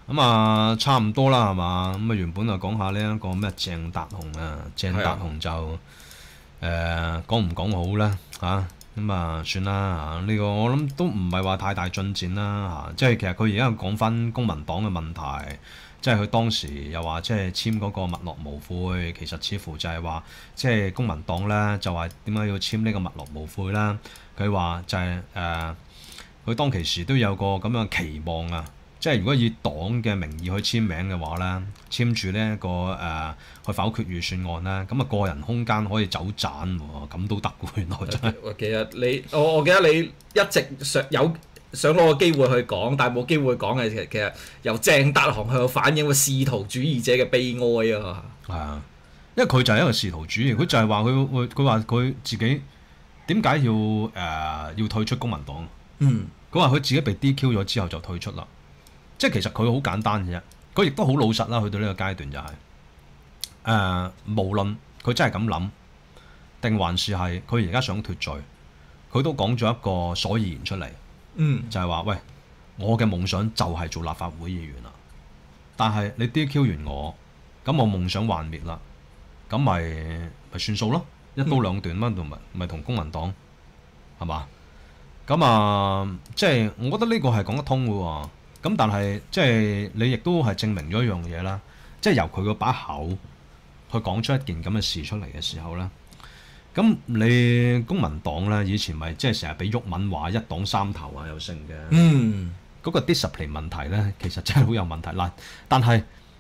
咁啊，差唔多啦，係嘛？咁啊，原本就講下呢一個咩鄭達鴻啊，鄭達鴻就講唔講好咧嚇？咁啊，算啦嚇，呢個我諗都唔係話太大進展啦嚇。即係其實佢而家講翻公民黨嘅問題，即係佢當時又話即係簽嗰個墨落無悔，其實似乎就係話即係公民黨咧就話點解要簽呢個墨落無悔啦？佢話就係佢當其時都有個咁樣嘅期望啊。即係如果以黨嘅名義去簽名嘅話咧，簽住呢一個去否決預算案啦，咁啊個人空間可以走盞喎，咁都得喎，原來真係。 其實我記得你一直想攞個機會去講，但係冇機會講嘅。其實由鄭達鴻去反映個仕途主義者嘅悲哀啊。 係啊，因為佢就係一個仕途主義，佢就係話佢話佢自己點解要退出公民黨？佢話佢自己被 DQ 咗之後就退出啦。即係其實佢好簡單嘅啫，佢亦都好老實啦。去到呢個階段就係無論佢真係咁諗，定還是係佢而家想脫罪，佢都講咗一個所以然出嚟，就係話：喂，我嘅夢想就係做立法會議員啦。但係你 DQ 完我，咁我夢想幻滅啦，咁咪算數咯，一刀兩斷乜同咪同公民黨係嘛？咁即係我覺得呢個係講得通嘅喎。咁但係即係你亦都係證明咗一樣嘢啦，即係由佢個把口去講出一件咁嘅事出嚟嘅時候咧，咁你公民黨咧以前咪即係成日俾毓民話一黨三頭啊有剩嘅，嗰個 discipline 問題咧其實真係好有問題嗱。但係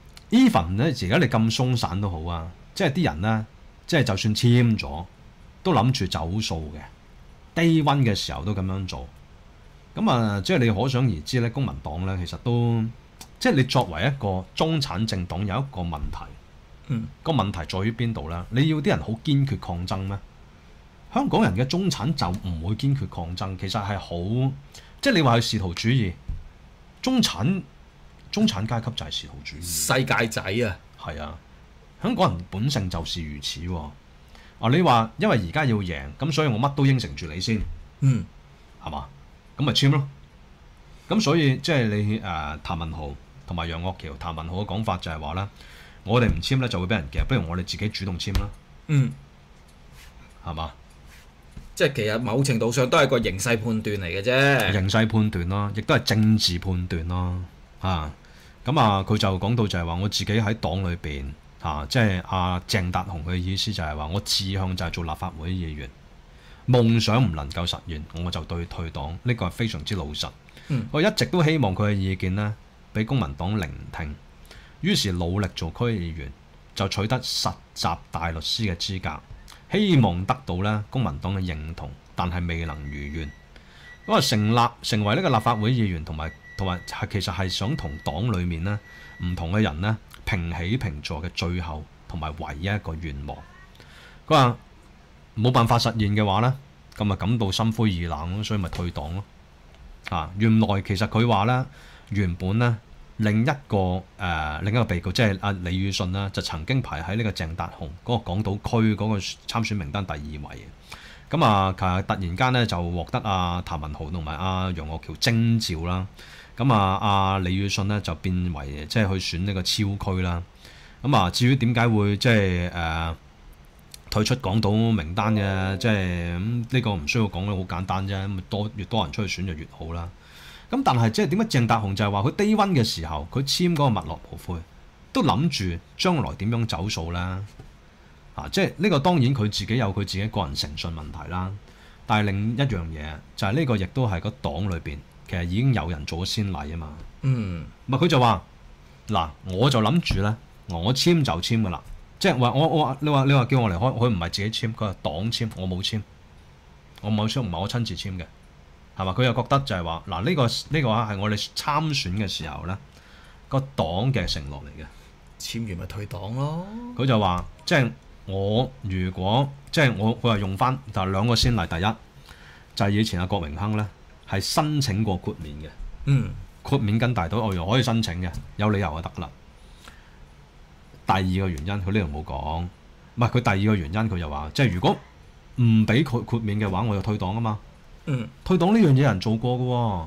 even 咧而家你咁鬆散都好啊，即係啲人咧即係就算簽咗都諗住走數嘅，day one 嘅時候都咁樣做。咁啊，即係你可想而知咧，公民黨咧其實都即係你作為一個中產政黨有一個問題，個問題在於邊度咧？你要啲人好堅決抗爭咩？香港人嘅中產就唔會堅決抗爭，其實係好即係你話係仕途主義，中產階級就係仕途主義， 世界仔啊， 係啊，香港人本性就是如此喎。你話因為而家要贏，咁所以我乜都應承住你先，係嘛？咁咪簽咯，咁所以即係你譚文豪同埋楊岳橋，譚文豪嘅講法就係話啦，我哋唔簽咧就會俾人夾，不如我哋自己主動簽啦，係嘛？ 即係其實某程度上都係個形勢判斷嚟嘅啫， 形勢判斷咯，亦都係政治判斷咯，佢就講到就係話我自己喺黨裏邊即係鄭達鴻嘅意思就係話我志向就係做立法會議員。夢想唔能夠實現，我就退黨，呢個係非常之老實。我一直都希望佢嘅意見呢，俾公民黨聆聽，於是努力做區議員，就取得實習大律師嘅資格，希望得到呢公民黨嘅認同，但係未能如願。咁啊成為呢個立法會議員，同埋其實係想同黨裡面呢唔同嘅人呢平起平坐嘅最後同埋唯一一個願望。佢話冇辦法實現嘅話呢，咁咪感到心灰意冷咯，所以咪退黨咯。原來其實佢話呢，原本呢另一個被告即係李宇信啦，就曾經排喺呢個鄭達鴻嗰個港島區嗰個參選名單第2位嘅。咁突然間呢，就獲得譚文豪同埋楊岳橋徵召啦。咁李宇信呢，就變為即係去選呢個超區啦。至於點解會即係退出港島名單嘅，即係呢個唔需要講咧，好簡單啫。咁越多人出去選就越好啦。咁但係即係點解鄭達鴻就係話佢 day one 嘅時候，佢簽嗰個墨落無悔，都諗住將來點樣走數啦？即係呢個當然佢自己有佢自己個人誠信問題啦。但係另一樣嘢就係呢個亦都係個黨裏邊其實已經有人做咗先例啊嘛。佢就話嗱，我就諗住咧，我簽就簽噶啦。即係話你話叫我離開，佢唔係自己簽，佢係黨簽，我冇簽，唔係我親自簽嘅，係嘛？佢又覺得就係話嗱，呢個係我哋參選嘅時候咧個黨嘅承諾嚟嘅， 簽完咪退黨咯。 佢就話即係我如果即係佢話用翻就係兩個先例，第一就係以前郭榮鏗咧係申請過豁免嘅，豁免跟大隊我又可以申請嘅，有理由就得啦。第二個原因，佢呢度冇講，唔係佢第二個原因，佢就話，即係如果唔俾佢豁免嘅話，我就退黨啊嘛。退黨呢樣嘢人做過嘅喎，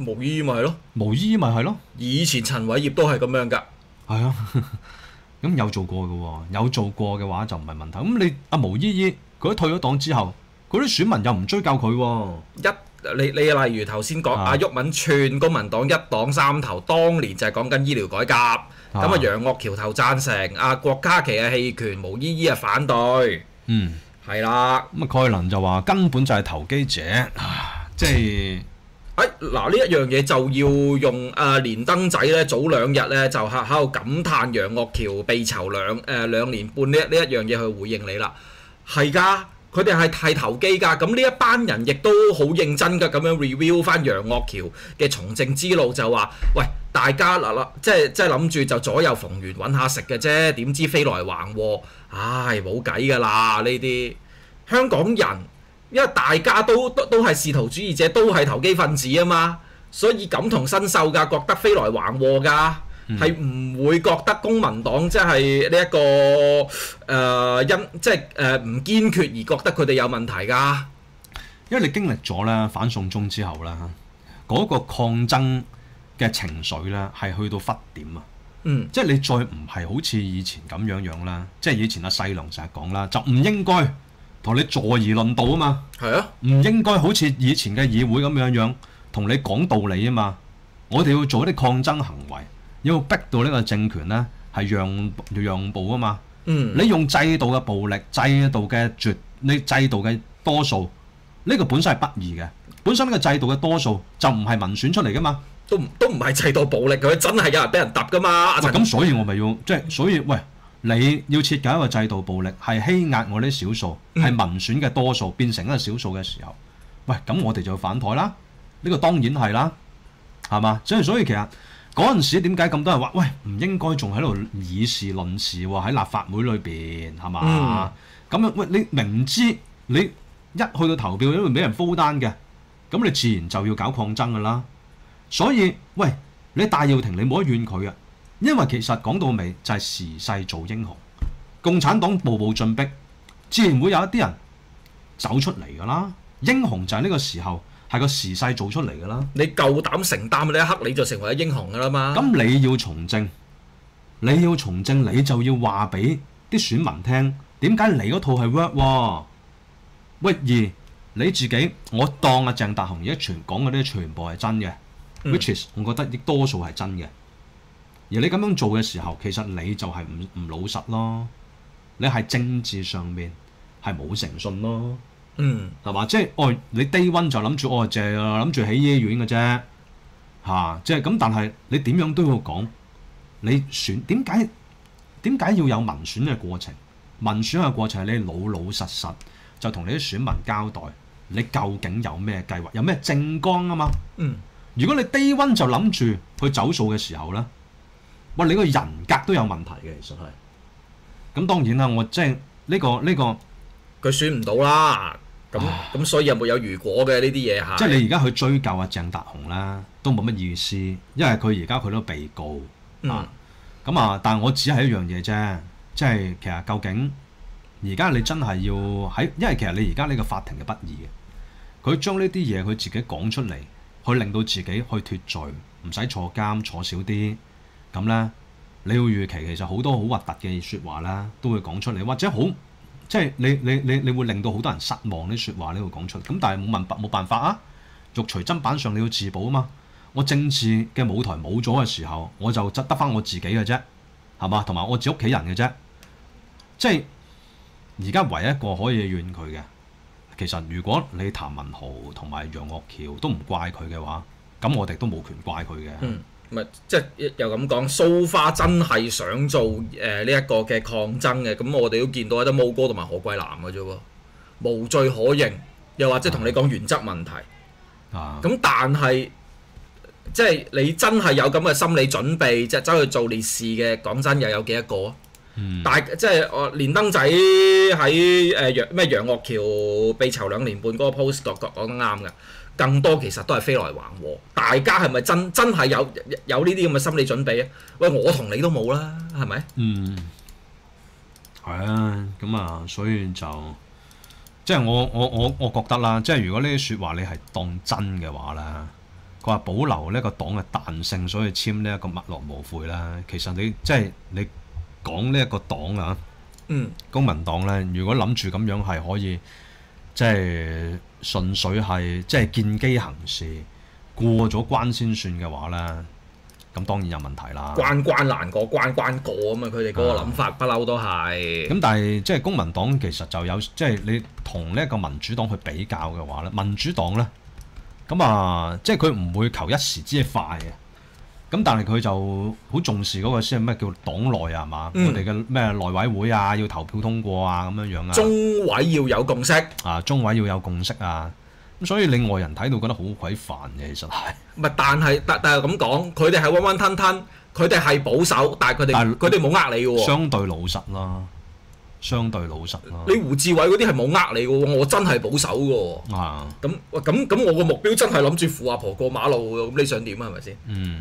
毛依依咪係咯， 毛依依咪係咯， 以前陳偉業都係咁樣㗎。 係啊，咁有做過嘅喎，有做過嘅話就唔係問題。咁你阿毛依依佢都退咗黨之後，嗰啲選民又唔追究佢喎。 你例如頭先講阿鬱敏串公民黨一黨三頭，當年就係講緊醫療改革，咁啊楊岳橋投贊成，阿郭家麒係棄權，毛依依啊反對。係啦。 咁啊蓋能就話根本就係投機者，即係。 嗱呢一樣嘢就要用連登仔咧，早2日咧就喺度感嘆楊岳橋被囚兩年半呢一樣嘢去回應你啦。係㗎，佢哋係投機㗎。咁呢一班人亦都好認真㗎，咁樣 review 翻楊岳橋嘅從政之路，就話：喂，大家嗱即係諗住就左右逢源揾下食嘅啫，點知飛來橫禍，唉冇計㗎啦！呢啲香港人。因為大家都係仕途主義者，都係投機分子啊嘛，所以感同身受㗎，覺得飛來橫禍㗎，係唔會覺得公民黨即係呢一個唔堅決而覺得佢哋有問題㗎。 因為你經歷咗咧反送中之後咧，嗰個抗爭嘅情緒咧係去到忽點啊！即係你再唔係好似以前咁樣啦，即係以前阿細龍成日講啦，就唔應該。同你坐而論道啊嘛， 係啊，唔應該好似以前嘅議會咁樣同你講道理啊嘛。我哋要做一啲抗爭行為，要逼到呢個政權咧係讓步啊嘛。你用制度嘅暴力、制度嘅你制度嘅多數，呢個本身係不義嘅。本身呢個制度嘅多數就唔係民選出嚟噶嘛， 都唔係制度暴力，佢真係有人俾人揼噶嘛。 咁所以我咪要所以喂。你要設計一個制度暴力，係欺壓我啲少數，係民選嘅多數變成一個少數嘅時候，喂，咁我哋就要反台啦。呢個當然係啦，係嘛？所以其實嗰陣時點解咁多人話，喂，唔應該仲喺度以事論事喎？喺立法會裏邊係嘛？咁樣喂，你明知你一去到投票都會俾人封單嘅，咁你自然就要搞抗爭㗎啦。所以喂，你戴耀廷你冇得怨佢啊！因為其實講到尾就係時勢做英雄，共產黨步步進逼，自然會有一啲人走出嚟㗎啦。英雄就係呢個時候係個時勢做出嚟㗎啦。 你夠膽承擔呢一刻，你就成為咗英雄㗎啦嘛。 咁你要從政，你就要話俾啲選民聽，點解你嗰套係 work 喎？喂，而你自己，我當阿鄭達鴻而家講嗰啲全部係真嘅，which is 我覺得啲多數係真嘅。而你咁樣做嘅時候，其實你就係唔老實咯，你係政治上面係冇誠信咯，係嘛？即係你 day one 就諗住就係諗住起醫院嘅啫，即係咁。但係你點樣都要講，你選點解要有民選嘅過程？民選嘅過程係你老老實實就同你啲選民交代，你究竟有咩計劃，有咩政綱啊嘛？如果你 day one 就諗住去走數嘅時候咧，喂，你個人格都有問題嘅，其實係。咁當然啦，我即係呢個佢選唔到啦。咁所以有冇有如果嘅呢啲嘢嚇？ 即係你而家去追究阿鄭達鴻啦，都冇乜意思，因為佢而家佢都被告啊。但係我只係一樣嘢啫，即係其實究竟而家你真係要因為其實你而家呢個法庭嘅不義嘅，佢將呢啲嘢佢自己講出嚟，去令到自己去脫罪，唔使坐監，坐少啲。咁咧，你要預期其實好多好核突嘅説話啦，都會講出嚟，或者好即係你會令到好多人失望啲説話，你會講出嚟。咁但係冇辦法啊！肉隨砧板上你要自保啊嘛！我政治嘅舞台冇咗嘅時候，我就得翻我自己嘅啫，係嘛？同埋我自己屋企人嘅啫。即係而家唯一一個可以怨佢嘅，其實如果你譚文豪同埋楊岳橋都唔怪佢嘅話，咁我哋都冇權怪佢嘅。 咪即係又咁講，蘇花真係想做呢一個嘅抗爭嘅，咁我哋都見到有得毛哥同埋何桂藍嘅啫喎，無罪可認，又或者同你講原則問題。咁但係即係你真係有咁嘅心理準備，即係走去做烈士嘅，講真又有幾多個啊？但即係連登仔喺楊岳橋被囚2年半嗰個 post 講得啱㗎。更多其實都係飛來橫禍，大家係咪真係有呢啲咁嘅心理準備啊？喂，我同你都冇啦，係咪？ 係啊，咁啊，所以就即係我覺得啦，即係如果呢啲説話你係當真嘅話啦， 佢話保留呢個黨嘅彈性，所以簽呢一個墨落無悔啦。其實你講呢一個黨啊，公民黨咧，如果諗住咁樣係可以，即係純粹係即係見機行事，過咗關先算嘅話咧，咁當然有問題啦。 關關難過關關過啊嘛，佢哋嗰個諗法不嬲都係。 咁但係即係公民黨其實就有即係你同呢一個民主黨去比較嘅話咧，民主黨咧咁啊，即係佢唔會求一時之快嘅。咁但係佢就好重視嗰個先係咩叫黨內啊嘛，我哋嘅咩內委會啊，要投票通過啊咁樣樣啊。 中委要有共識啊，中委要有共識啊。咁所以令外人睇到覺得好鬼煩嘅，其實係。 唔係，但係咁講，佢哋係溫溫吞吞，佢哋係保守，但係佢哋冇呃你嘅喎。 相對老實啦，相對老實啦。 你胡志偉嗰啲係冇呃你嘅喎，我真係保守嘅喎。 啊。 咁我個目標真係諗住扶阿婆過馬路嘅，咁你想點啊？係咪先？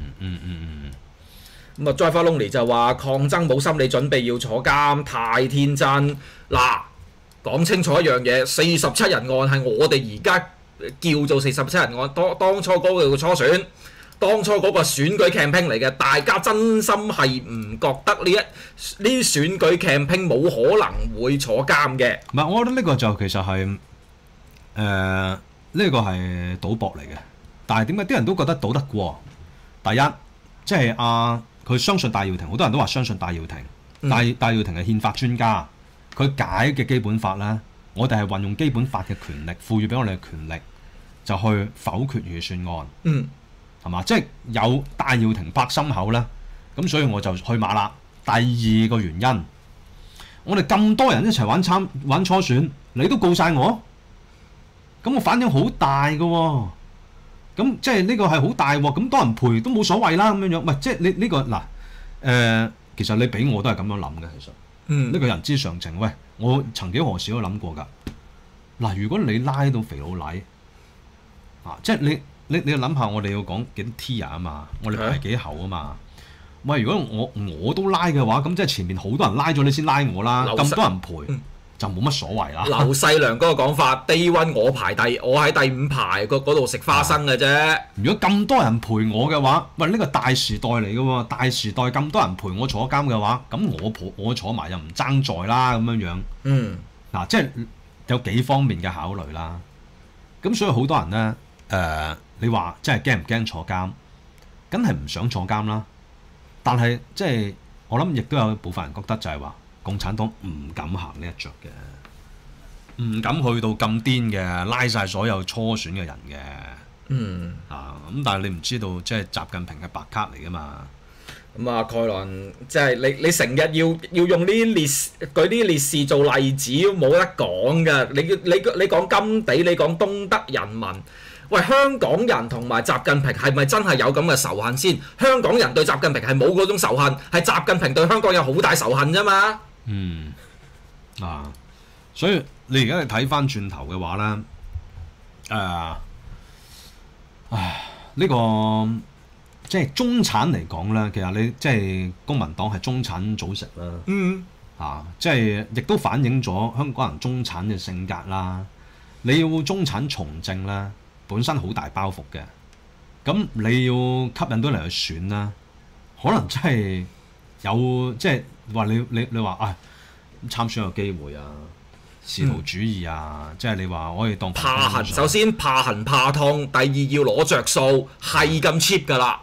咁啊 Driver Lonely 就話抗爭冇心理準備要坐監，太天真。嗱，講清楚一樣嘢，47人案係我哋而家叫做47人案，當初嗰個初選，當初嗰個選舉 campaign 嚟嘅，大家真心係唔覺得呢啲選舉 campaign 冇可能會坐監嘅。 唔係，我覺得呢個就其實係呢個係賭博嚟嘅，但係點解啲人都覺得賭得過？第一，即係佢相信戴耀廷，好多人都話相信戴耀廷。戴耀廷係憲法專家，佢解嘅基本法咧，我哋係運用基本法嘅權力，賦予俾我哋嘅權力，就去否決預算案。係嘛？即係有戴耀廷拍心口咧，咁所以我就去馬啦。第二個原因，我哋咁多人一齊玩初選，你都告晒我，咁我反應好大嘅喎。咁即係呢個係好大喎，咁多人賠都冇所謂啦咁樣樣。唔係即係你呢個嗱其實你俾我都係咁樣諗嘅。其實呢個人之常情。喂，我曾幾何時都諗過㗎。嗱，如果你拉到肥佬黎即係你要諗下，我哋要講幾多 tier 啊嘛，我哋排幾後啊嘛。喂，如果我都拉嘅話，咁即係前面好多人拉咗你先拉我啦，咁多人賠。就冇乜所謂啦。 劉細良嗰個講法，Day One 我喺第5排嗰度食花生嘅啫。 如果咁多人陪我嘅話，喂，呢個大時代嚟嘅喎，大時代咁多人陪我坐監嘅話，咁我坐埋又唔爭在啦咁樣樣。嗱，即係有幾方面嘅考慮啦。咁所以好多人咧，你話即係驚唔驚坐監？梗係唔想坐監啦。但係即係我諗，亦都有部分人覺得就係話，共產黨唔敢行呢一著嘅，唔敢去到咁癲嘅，拉晒所有初選嘅人嘅。咁但係你唔知道，即係習近平嘅白卡嚟噶嘛？ 咁啊，蓋倫即係你成日要用呢啲舉啲烈士做例子，冇得講㗎。你講甘地，你講東德人民。喂，香港人同埋習近平係咪真係有咁嘅仇恨先？香港人對習近平係冇嗰種仇恨，係習近平對香港有好大仇恨啫嘛。 所以你而家睇翻轉頭嘅話咧，呢個即係中產嚟講咧，其實你即係公民黨係中產組成啦。即係亦都反映咗香港人中產嘅性格啦。你要中產從政咧，本身好大包袱嘅，咁你要吸引到人去選啦，可能真係有即係話你話參選有機會啊，仕途主義啊，即係你話可以當怕痕，首先怕痕怕痛，第二要攞着數，係咁 cheap 㗎啦。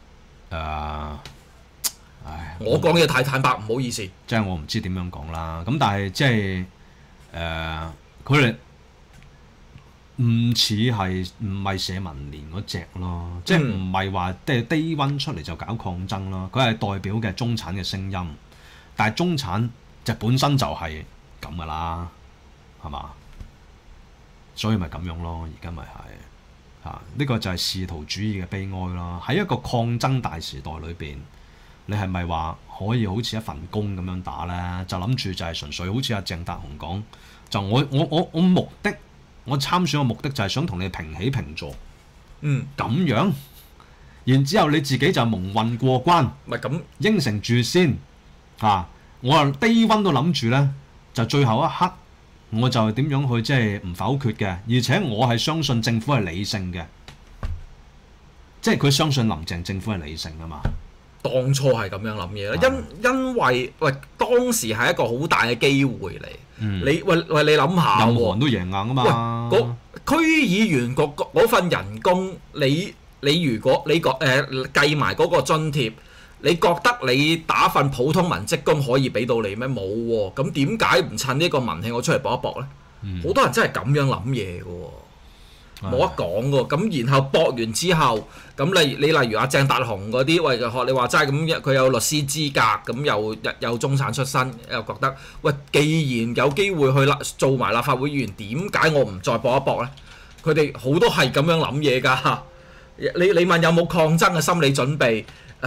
我講嘢太坦白，唔好意思。 即係我唔知點樣講啦，咁但係即係佢哋唔係社民連嗰隻咯，即係唔係話即係低溫出嚟就搞抗爭咯，佢係代表嘅中產嘅聲音，但係中產就本身就係咁噶啦，係嘛？所以咪咁樣咯，而家咪係呢個就係仕途主義嘅悲哀咯。喺一個抗爭大時代裏邊，你係咪話可以好似一份工咁樣打咧？就諗住就係純粹好似阿鄭達鴻講，就我目的，我參選嘅目的就係想同你平起平坐，咁樣，然之後你自己就蒙混過關， 咪咁應承住先我話低溫都諗住咧，就最後一刻我就點樣去即係唔否決嘅，而且我係相信政府係理性嘅， 即係佢相信林鄭政府係理性啊嘛。 當初係咁樣諗嘢啦， 啊因為喂當時係一個好大嘅機會嚟。你你諗下任何喎， 人都贏硬啊嘛。 嗰區議員嗰份人工，你如果你計埋嗰個津貼，你覺得你打份普通文職工可以俾到你咩？冇喎，咁點解唔趁呢個民氣我出嚟搏一搏呢？好多人真係咁樣諗嘢嘅喎，冇得講嘅喎。咁然後搏完之後，咁你例如阿鄭達鴻嗰啲，喂學你話齋咁，佢有律師資格，咁又中產出身，又覺得喂，既然有機會去做埋立法會議員，點解我唔再搏一搏呢？佢哋好多係咁樣諗嘢㗎。你問有冇抗爭嘅心理準備？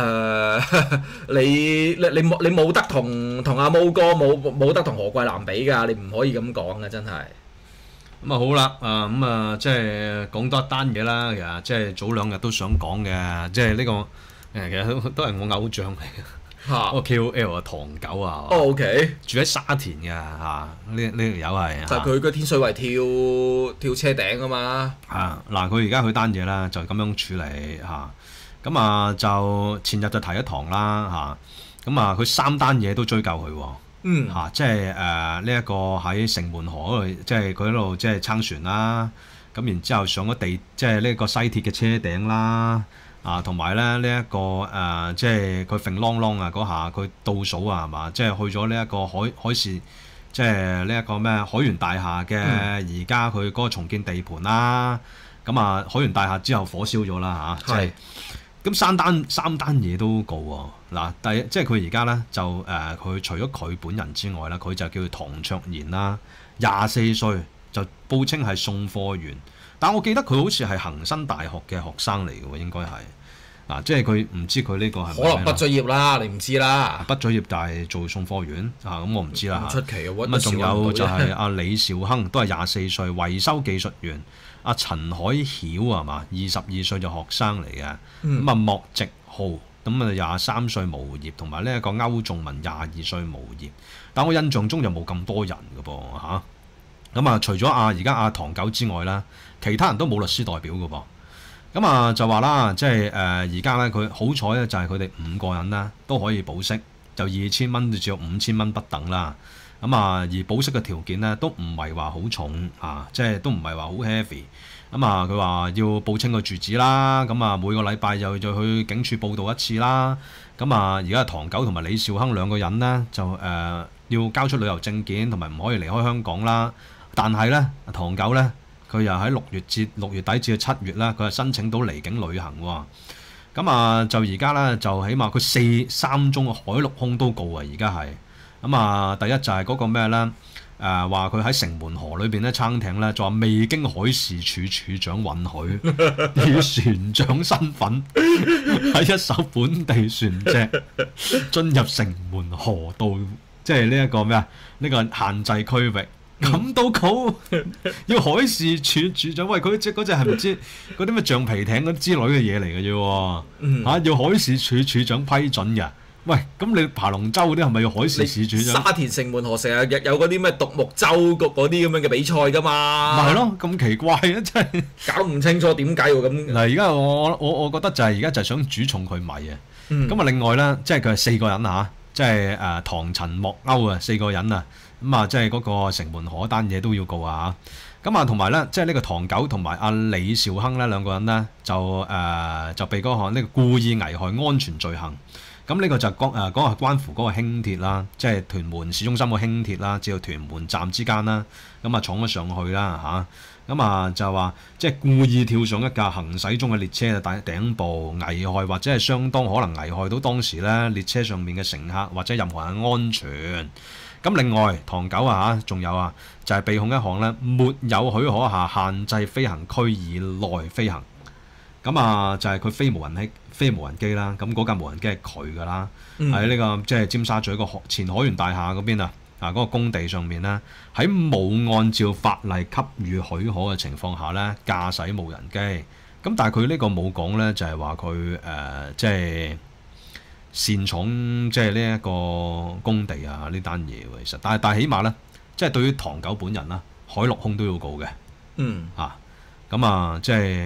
你冇得同阿毛哥冇得同何桂藍比㗎，你唔可以咁講㗎，真係。 咁啊好啦，即係講多一單嘢啦。其實即係早兩日都想講嘅，即係呢個其實都係我偶像嚟嘅。嗰個 KOL 啊，唐狗啊。 OK。 住喺沙田嘅嚇，呢條友係。 就係佢個天水圍跳車頂啊嘛。 嗱，佢而家佢單嘢啦，就咁樣處理嚇。咁就前日就提一堂啦嚇。咁佢三單嘢都追究佢喎。即係呢一個喺城門河嗰度，即係佢喺度即係撐船啦。咁然之後上咗地，即係呢個西鐵嘅車頂啦。同埋咧呢一個即係佢揈啷啷嗰下，佢倒數係嘛？即係去咗呢一個海事，即係呢一個咩海員大廈嘅而家佢嗰個重建地盤啦。咁海員大廈之後火燒咗啦嚇。係。咁三單嘢都告喎。嗱，即係佢而家咧就佢除咗佢本人之外啦，佢就叫唐卓賢啦，24歲就報稱係送貨員，但我記得佢好似係恒生大學嘅學生嚟嘅喎，應該係即係佢唔知佢呢個係咪可能畢咗業啦，你唔知啦。 畢咗業但係做送貨員咁我唔知啦。 唔出奇啊！ 咁仲有就係阿李兆亨，都係24歲維修技術員。阿陳海曉係嘛，22歲就學生嚟嘅。咁莫直浩咁23歲無業，同埋呢一個歐仲文22歲無業。但我印象中就冇咁多人嘅噃嚇。咁除咗而家阿唐狗之外啦，其他人都冇律師代表嘅噃。咁就話啦，即係而家咧佢好彩咧，就係佢哋5個人啦都可以保釋，就2000蚊至到5000蚊不等啦。而保釋嘅條件咧都唔係話好重即係都唔係話好 heavy。佢話要報清個住址啦，咁每個禮拜又再去警署報到一次啦。而家唐狗同埋李兆亨兩個人呢，就要交出旅遊證件同埋唔可以離開香港啦。但係咧唐狗咧佢又喺6月底至到7月啦，佢係申請到離境旅行喎。就而家咧就起碼佢3宗海陸空都告啊，而家係。第一就係嗰個咩咧？話佢喺城門河裏邊咧撐艇咧，就話未經海事處處長允許，以船長身份喺一艘本地船隻進入城門河道，即係呢一個咩啊？呢個限制區域。咁都好，要海事處處長，喂，佢嗰隻係唔知嗰啲咩橡皮艇嗰之類嘅嘢嚟嘅啫，要海事處處長批准嘅。喂，咁你爬龍舟嗰啲係咪要海事處長？ 沙田城門河成日有嗰啲咩獨木舟嗰啲咁樣嘅比賽㗎嘛？ 咪係咯，咁奇怪啊，真係搞唔清楚點解要咁。 嗱，而家我覺得就係而家就係想煮重佢米啊。另外咧，即係佢係4個人即係唐陳莫歐啊，4個人啊。即係嗰個城門河單嘢都要告啊。同埋咧，即係呢個唐狗同埋阿李兆亨咧兩個人咧就被嗰項呢個故意危害安全罪行。呢個就講係關乎嗰個輕鐵啦，即係屯門市中心個輕鐵啦，至到屯門站之間啦，闖咗上去啦嚇。就話即係故意跳上一架行駛中嘅列車嘅頂部，危害或者係相當可能危害到當時咧列車上面嘅乘客或者任何人嘅安全。另外唐狗仲有就係被控一項咧沒有許可下限制飛行區以內飛行。就係佢飛無人機啦，咁嗰架無人機係佢㗎啦，喺呢個即係尖沙咀個前海員大廈嗰邊嗰個工地上面咧，喺冇按照法例給予許可嘅情況下咧駕駛無人機。但係佢呢個冇講咧，就係話佢即係擅闖即係呢一個工地呢單嘢喎。其實，但係起碼咧，即係對於唐狗本人啦，海陸空都要告嘅。即係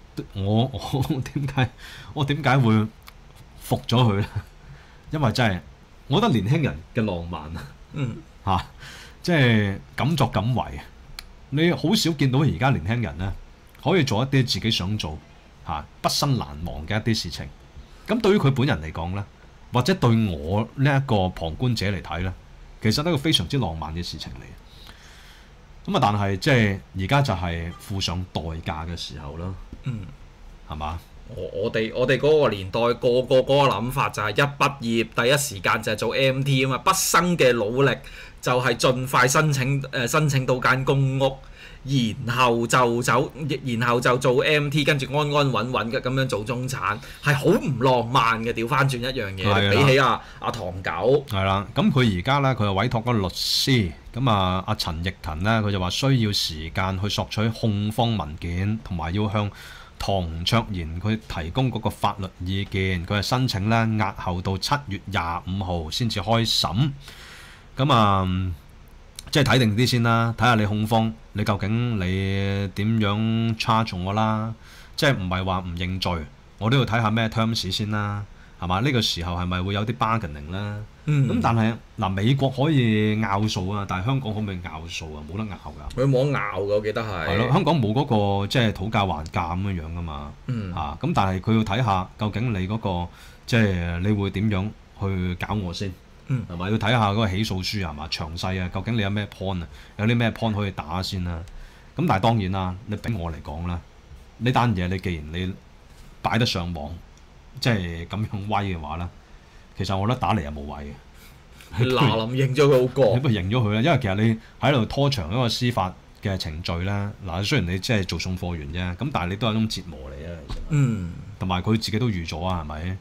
我點解會服咗佢咧？因為真係，我覺得年輕人嘅浪漫嗯嚇、即係敢作敢為。你好少見到而家年輕人咧可以做一啲自己想做畢生難忘嘅一啲事情。咁對於佢本人嚟講咧，或者對我呢一個旁觀者嚟睇咧，其實係一個非常之浪漫嘅事情嚟。咁但係即係而家就係付上代價嘅時候啦， 嗯， 係嘛？ 我哋嗰個年代個個嗰個諗法就係一畢業第一時間就係做 MT 啊嘛，畢生嘅努力就係盡快申請到間公屋，然後就做 MT， 跟住安安穩穩嘅咁樣做中產，係好唔浪漫嘅。調翻轉一樣嘢，比起阿唐九係啦。咁佢而家咧，佢又委託個律師，咁阿陳奕勤咧，佢就話需要時間去索取控方文件，同埋要向唐卓賢佢提供嗰個法律意見。佢係申請咧押後到7月25號先至開審。咁即係睇定啲先啦，睇下你控方你究竟你點樣 charge 我啦。即係唔係話唔認罪，我都要睇下咩 terms 先啦，係嘛？呢個時候係咪會有啲 bargaining 啦？咁但係美國可以拗數啊，但係香港可唔可以拗數啊？冇得拗㗎。 佢冇得拗㗎，我記得係。 係咯，香港冇嗰個即係討價還價咁樣㗎嘛。咁但係佢要睇下究竟你嗰個即係你會點樣去搞我先。係咪要睇下嗰個起訴書係嘛詳細啊？究竟你有咩 point 啊？有啲咩 point 可以打先啦？咁但係當然啦，你俾我嚟講啦，呢單嘢你既然你擺得上網，即係咁樣威嘅話啦，其實我覺得打嚟又冇謂嘅。 嗱臨認咗佢好過， 你不如認咗佢啦，因為其實你喺度拖長一個司法嘅程序啦。嗱，雖然你即係做送貨員啫，咁但係你都係一種折磨嚟啊。其實同埋佢自己都預咗啊，係咪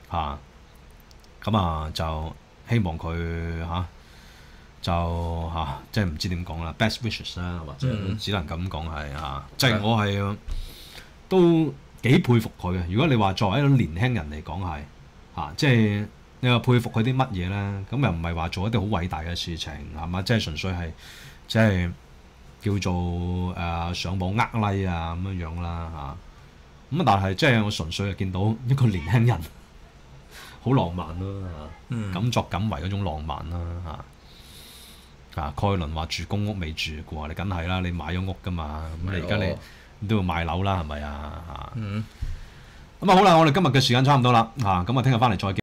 咁就。希望佢即係唔知點講啦 ，best wishes 啦，或者只能咁講係即係我係都幾佩服佢嘅。如果你話作為一種年輕人嚟講係即係你話佩服佢啲乜嘢咧？咁又唔係話做一啲好偉大嘅事情係嘛？即係純粹係即係叫做上網like 啊咁樣啦咁但係即係我純粹係見到一個年輕人。好浪漫啦敢作敢為嗰種浪漫啦蓋倫話住公屋未住過，你梗係啦，你買咗屋㗎嘛，咁你而家你都要賣樓啦，係咪咁好啦，我哋今日嘅時間差唔多啦咁啊，聽日翻嚟再見。